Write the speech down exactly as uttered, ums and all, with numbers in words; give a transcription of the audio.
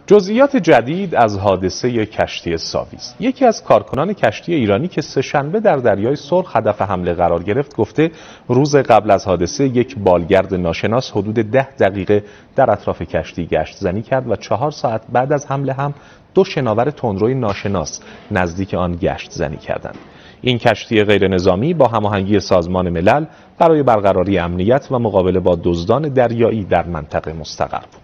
جزئیات جدید از حادثه کشتی ساویز. یکی از کارکنان کشتی ایرانی که سه‌شنبه در دریای سرخ هدف حمله قرار گرفت گفته روز قبل از حادثه یک بالگرد ناشناس حدود ده دقیقه در اطراف کشتی گشت زنی کرد و چهار ساعت بعد از حمله هم دو شناور تندروی ناشناس نزدیک آن گشت زنی کردند. این کشتی غیر نظامی با هماهنگی سازمان ملل برای برقراری امنیت و مقابله با دزدان دریایی در منطقه مستقر بود.